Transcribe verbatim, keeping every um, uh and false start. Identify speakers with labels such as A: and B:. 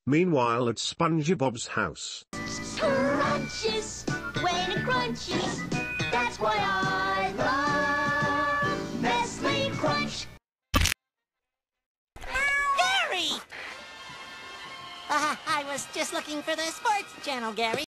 A: Meanwhile at Spongebob's house.
B: Crunches, when it crunches, that's why I love Nestle Crunch.
C: Gary! Uh, I was just looking for the sports channel, Gary.